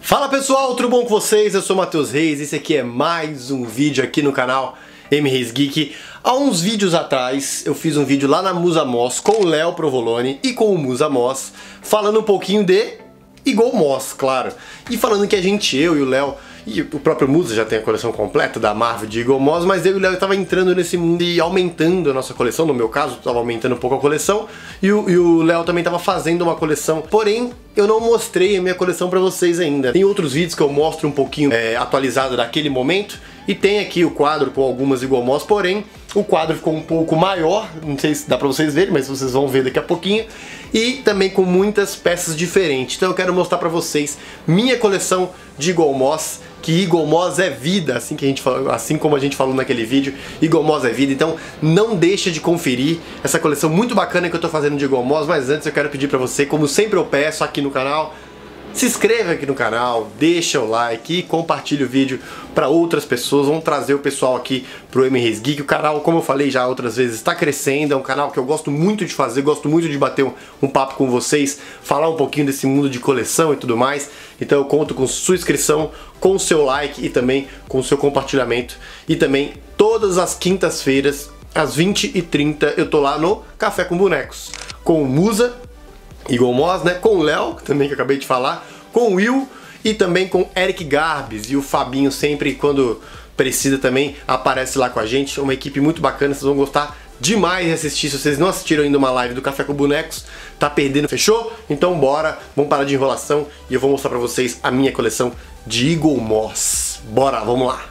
Fala pessoal, tudo bom com vocês? Eu sou o Matheus Reis, esse aqui é mais um vídeo aqui no canal M Reis Geek. Há uns vídeos atrás eu fiz um vídeo lá na Musa Moss com o Léo Provolone e com o Musa Moss, falando um pouquinho de Eagle Moss, claro. E falando que eu e o Léo, e o próprio Musa já tem a coleção completa da Marvel de Eagle Moss, mas eu e o Léo estava entrando nesse mundo e aumentando a nossa coleção. No meu caso, estava aumentando um pouco a coleção, e o Léo também estava fazendo uma coleção, porém eu não mostrei a minha coleção para vocês ainda. Tem outros vídeos que eu mostro um pouquinho atualizado daquele momento, e tem aqui o quadro com algumas Eagle Moss, porém o quadro ficou um pouco maior, não sei se dá pra vocês verem, mas vocês vão ver daqui a pouquinho, e também com muitas peças diferentes. Então eu quero mostrar pra vocês minha coleção de Eagle Moss, que Eagle Moss é vida, assim como a gente falou naquele vídeo, Eagle Moss é vida. Então não deixa de conferir essa coleção muito bacana que eu tô fazendo de Eagle Moss. Mas antes eu quero pedir pra você, como sempre eu peço aqui no canal, se inscreva aqui no canal, deixa o like e compartilhe o vídeo para outras pessoas. Vamos trazer o pessoal aqui pro M Reis Geek. O canal, como eu falei já outras vezes, está crescendo. É um canal que eu gosto muito de fazer, gosto muito de bater um papo com vocês, falar um pouquinho desse mundo de coleção e tudo mais. Então eu conto com sua inscrição, com o seu like e também com o seu compartilhamento. E também todas as quintas-feiras, às 20h30, eu tô lá no Café com Bonecos, com o Musa, Eagle Moss, né? Com o Léo, também que eu acabei de falar, com o Will e também com Eric Garbes, e o Fabinho sempre, quando precisa, também aparece lá com a gente. Uma equipe muito bacana, vocês vão gostar demais de assistir. Se vocês não assistiram ainda uma live do Café com Bonecos, tá perdendo, fechou? Então bora, vamos parar de enrolação e eu vou mostrar pra vocês a minha coleção de Eagle Moss. Bora, vamos lá!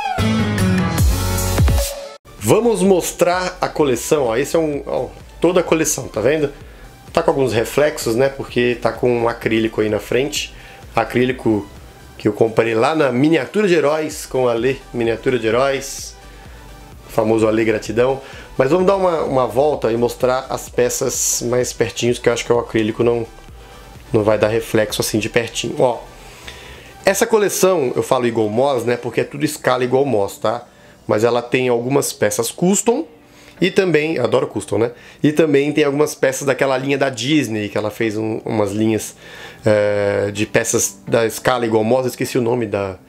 Vamos mostrar a coleção, ó. Esse é toda a coleção, tá vendo? Tá com alguns reflexos, né? Porque tá com um acrílico aí na frente. Acrílico que eu comprei lá na Miniatura de Heróis, com a Lê Miniatura de Heróis. O famoso Alê Gratidão. Mas vamos dar uma volta e mostrar as peças mais pertinhos, que eu acho que o acrílico não vai dar reflexo assim de pertinho. Ó, essa coleção, eu falo Eagle Moss, né? Porque é tudo escala Eagle Moss, tá? Mas ela tem algumas peças custom. E também, adoro custom, né? E também tem algumas peças daquela linha da Disney, que ela fez umas linhas de peças da escala Eagle Moss. Eu esqueci o nome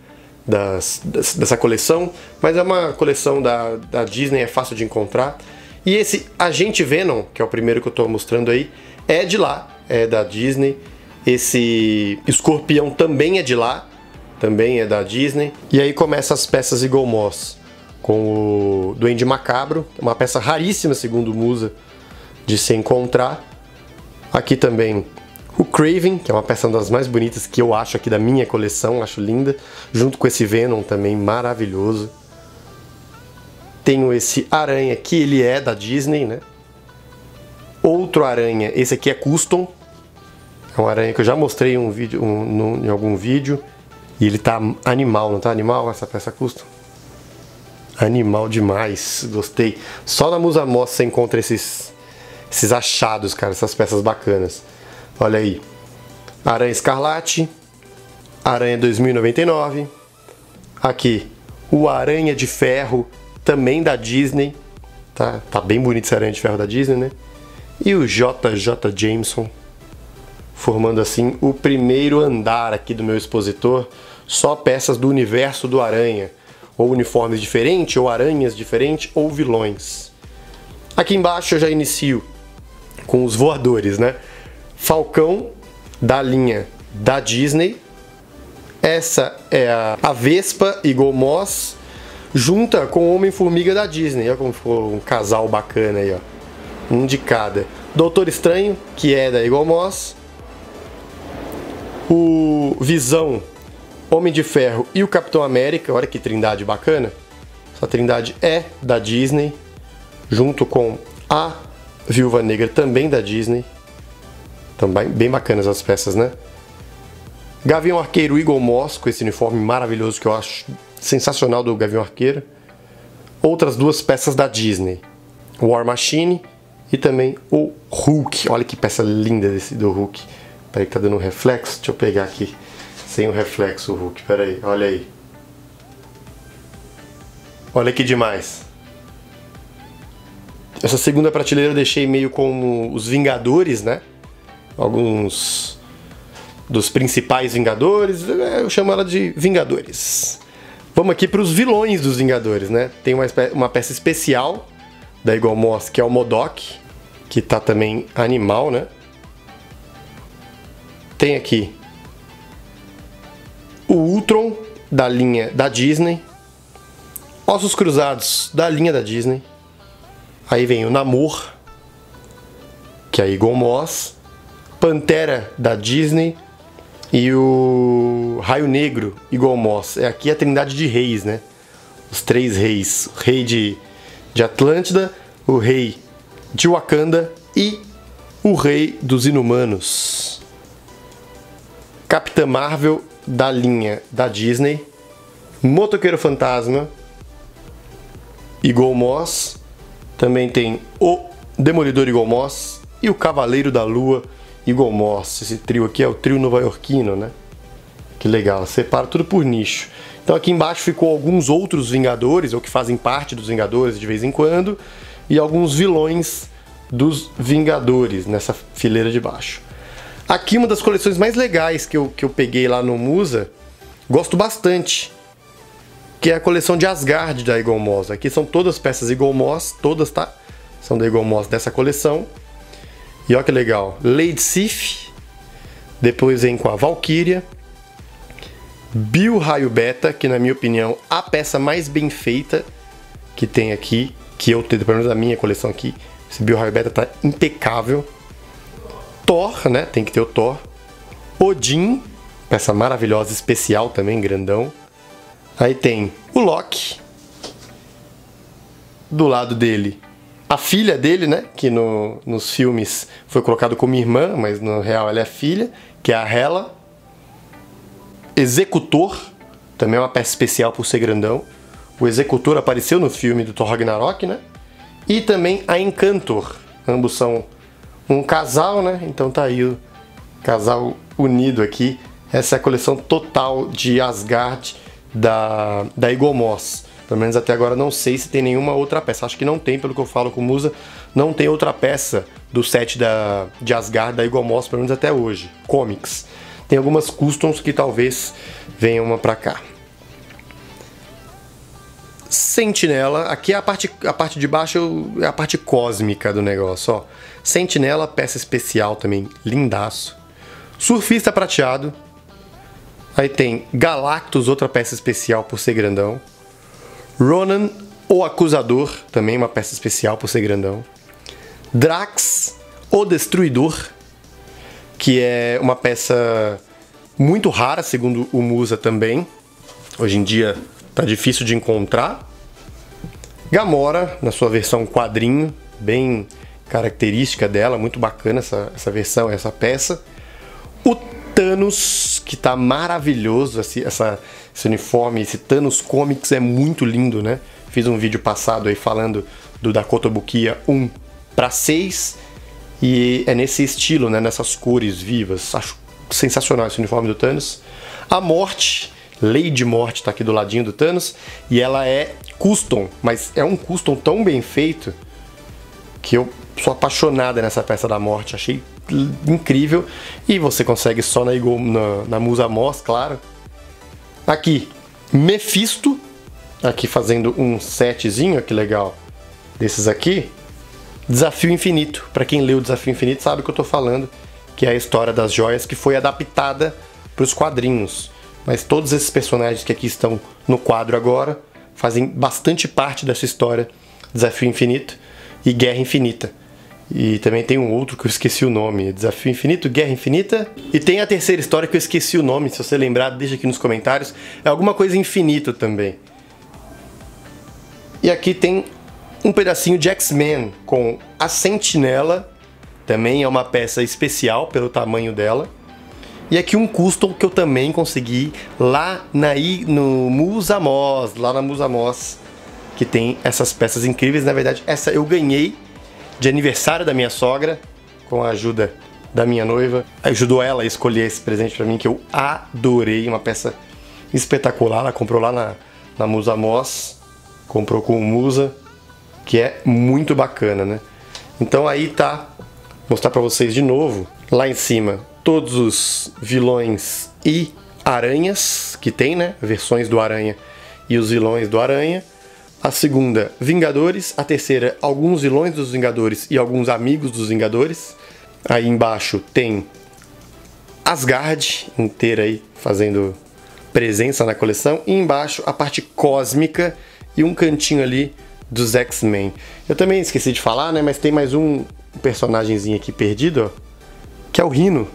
dessa coleção, mas é uma coleção da Disney, é fácil de encontrar. E esse Agente Venom, que é o primeiro que eu tô mostrando aí, é de lá, é da Disney. Esse Escorpião também é de lá, também é da Disney. E aí começa as peças Eagle Moss, com o Duende Macabro, uma peça raríssima, segundo o Musa, de se encontrar. Aqui também o Kraven, que é uma peça das mais bonitas que eu acho aqui da minha coleção, acho linda, junto com esse Venom também maravilhoso. Tenho esse Aranha, que ele é da Disney, né? Outro Aranha, esse aqui é custom, é um aranha que eu já mostrei em em algum vídeo, e ele tá animal, não tá animal essa peça custom? Animal demais, gostei. Só na Musa Moss você encontra esses achados, cara, essas peças bacanas. Olha aí, Aranha Escarlate, Aranha 2099. Aqui, o Aranha de Ferro, também da Disney. Tá bem bonito esse Aranha de Ferro da Disney, né? E o JJ Jameson, formando assim o primeiro andar aqui do meu expositor. Só peças do universo do Aranha. Ou uniformes diferentes, ou aranhas diferentes, ou vilões. Aqui embaixo eu já inicio com os voadores, né? Falcão, da linha da Disney. Essa é a Vespa Eagle Moss, junta com o Homem-Formiga da Disney. Olha como ficou um casal bacana aí, ó. Um de cada. Doutor Estranho, que é da Eagle Moss. O Visão, Homem de Ferro e o Capitão América. Olha que trindade bacana. Essa trindade é da Disney, junto com a Viúva Negra, também da Disney. Também bem bacanas as peças, né? Gavião Arqueiro Eagle Moss, com esse uniforme maravilhoso que eu acho sensacional do Gavião Arqueiro. Outras duas peças da Disney, War Machine e também o Hulk. Olha que peça linda do Hulk. Peraí que tá dando um reflexo, deixa eu pegar aqui. Sem o reflexo o Hulk, peraí, olha aí. Olha que demais. Essa segunda prateleira eu deixei meio como os Vingadores, né? Alguns dos principais Vingadores, eu chamo ela de Vingadores. Vamos aqui para os vilões dos Vingadores, né? Tem uma peça especial da Eagle Moss, que é o MODOK, que tá também animal, né? Tem aqui o Ultron, da linha da Disney. Ossos Cruzados, da linha da Disney. Aí vem o Namor, que é a Eagle Moss. Pantera, da Disney. E o Raio Negro, Eagle Moss. É aqui a trindade de reis, né? Os 3 reis. O rei de Atlântida, o rei de Wakanda e o rei dos Inumanos. Capitã Marvel, da linha da Disney. Motoqueiro Fantasma, Eagle Moss. Também tem o Demolidor Eagle Moss e o Cavaleiro da Lua Eagle Moss. Esse trio aqui é o trio nova-iorquino, né? Que legal, separa tudo por nicho. Então aqui embaixo ficou alguns outros Vingadores, ou que fazem parte dos Vingadores de vez em quando, e alguns vilões dos Vingadores nessa fileira de baixo. Aqui uma das coleções mais legais que eu peguei lá no Musa, gosto bastante, que é a coleção de Asgard da Eagle Moss. Aqui são todas peças Eagle Moss, todas, tá? São da Eagle Moss dessa coleção. E olha que legal, Lady Sif, depois vem com a Valkyria, Bill Raio Beta, que na minha opinião a peça mais bem feita que tem aqui, que eu tenho, pelo menos da minha coleção aqui. Esse Bill Raio Beta tá impecável. Thor, né, tem que ter o Thor. Odin, peça maravilhosa, especial também, grandão. Aí tem o Loki, do lado dele a filha dele, né, que nos filmes foi colocado como irmã, mas no real ela é filha, que é a Hela. Executor, também é uma peça especial por ser grandão. O Executor apareceu no filme do Thor Ragnarok, né? E também a Encantor. Ambos são um casal, né? Então tá aí o casal unido aqui. Essa é a coleção total de Asgard da Eagle Moss. Pelo menos até agora não sei se tem nenhuma outra peça. Acho que não tem, pelo que eu falo com o Musa. Não tem outra peça do set de Asgard da Eagle Moss, pelo menos até hoje. Comics. Tem algumas customs que talvez venham uma pra cá. Sentinela. Aqui é a parte de baixo é a parte cósmica do negócio, ó. Sentinela, peça especial também, lindaço. Surfista prateado. Aí tem Galactus, outra peça especial por ser grandão. Ronan, o Acusador, também uma peça especial por ser grandão. Drax, o Destruidor, que é uma peça muito rara, segundo o Musa também. Hoje em dia tá difícil de encontrar. Gamora, na sua versão quadrinho, bem característica dela, muito bacana essa versão, essa peça. O Thanos, que tá maravilhoso, esse uniforme, esse Thanos Comics é muito lindo, né? Fiz um vídeo passado aí falando do Dakota Bukia 1/6 e é nesse estilo, né? Nessas cores vivas. Acho sensacional esse uniforme do Thanos. A Morte, Lady Morte, tá aqui do ladinho do Thanos e ela é custom, mas é um custom tão bem feito que eu sou apaixonada nessa peça da Morte, achei incrível e você consegue só na Musa Moss, claro. Aqui, Mephisto, aqui fazendo um setzinho, que legal, desses aqui. Desafio Infinito, para quem leu Desafio Infinito sabe o que eu tô falando, que é a história das joias que foi adaptada para os quadrinhos. Mas todos esses personagens que aqui estão no quadro agora fazem bastante parte dessa história, Desafio Infinito e Guerra Infinita. E também tem um outro que eu esqueci o nome, Desafio Infinito, Guerra Infinita. E tem a terceira história que eu esqueci o nome, se você lembrar, deixa aqui nos comentários. É alguma coisa infinito também. E aqui tem um pedacinho de X-Men com a Sentinela, também é uma peça especial pelo tamanho dela. E aqui um custom que eu também consegui lá no Musa Moss, lá na Musa Moss, que tem essas peças incríveis. Na verdade, essa eu ganhei de aniversário da minha sogra, com a ajuda da minha noiva. Ajudou ela a escolher esse presente pra mim, que eu adorei, uma peça espetacular. Ela comprou lá na Musa Moss, comprou com o Musa, que é muito bacana, né? Então aí tá, vou mostrar pra vocês de novo. Lá em cima, todos os vilões e aranhas que tem, né? Versões do Aranha e os vilões do Aranha. A segunda, Vingadores. A terceira, alguns vilões dos Vingadores e alguns amigos dos Vingadores. Aí embaixo tem Asgard inteira aí fazendo presença na coleção. E embaixo a parte cósmica e um cantinho ali dos X-Men. Eu também esqueci de falar, né? Mas tem mais um personagemzinho aqui perdido, ó, que é o Rhino.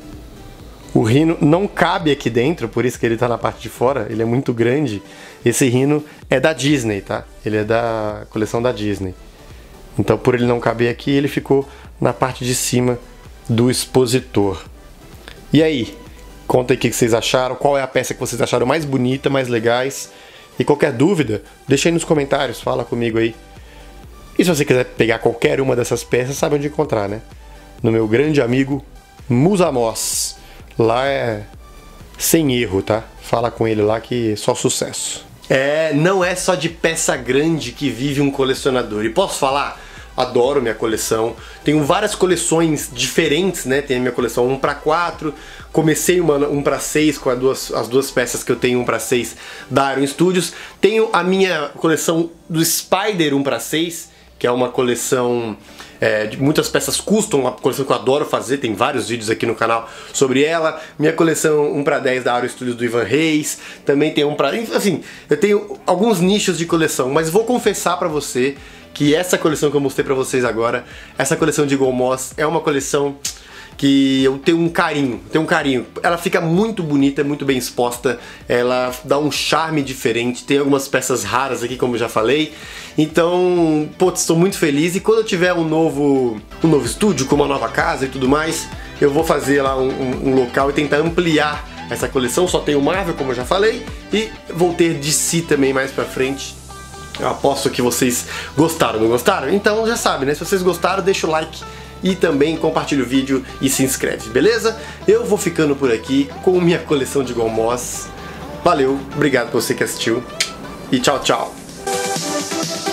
O Rhino não cabe aqui dentro, por isso que ele tá na parte de fora, ele é muito grande. Esse Rhino é da Disney, tá? Ele é da coleção da Disney. Então, por ele não caber aqui, ele ficou na parte de cima do expositor. E aí? Conta aí o que vocês acharam, qual é a peça que vocês acharam mais bonita, mais legais. E qualquer dúvida, deixa aí nos comentários, fala comigo aí. E se você quiser pegar qualquer uma dessas peças, sabe onde encontrar, né? No meu grande amigo Musamos. Lá é sem erro, tá? Fala com ele lá que é só sucesso. Não é só de peça grande que vive um colecionador. E posso falar? Adoro minha coleção. Tenho várias coleções diferentes, né? Tem a minha coleção 1/4. Comecei uma 1/6 com as duas peças que eu tenho 1/6 da Iron Studios. Tenho a minha coleção do Spider 1/6, que é uma coleção de muitas peças custom, uma coleção que eu adoro fazer, tem vários vídeos aqui no canal sobre ela. Minha coleção 1/10 da Iron Studios do Ivan Reis, também tem assim, eu tenho alguns nichos de coleção, mas vou confessar pra você que essa coleção que eu mostrei pra vocês agora, essa coleção de Eagle Moss é uma coleção que eu tenho um carinho, Ela fica muito bonita, muito bem exposta, ela dá um charme diferente, tem algumas peças raras aqui, como eu já falei. Então, putz, estou muito feliz, e quando eu tiver um novo estúdio, com uma nova casa e tudo mais, eu vou fazer lá um local e tentar ampliar essa coleção. Só tenho Marvel, como eu já falei, e vou ter DC também mais pra frente. Eu aposto que vocês gostaram, não gostaram? Então já sabe, né? Se vocês gostaram, deixa o like e também compartilha o vídeo e se inscreve, beleza? Eu vou ficando por aqui com minha coleção de Eagle Moss. Valeu, obrigado por você que assistiu e tchau, tchau!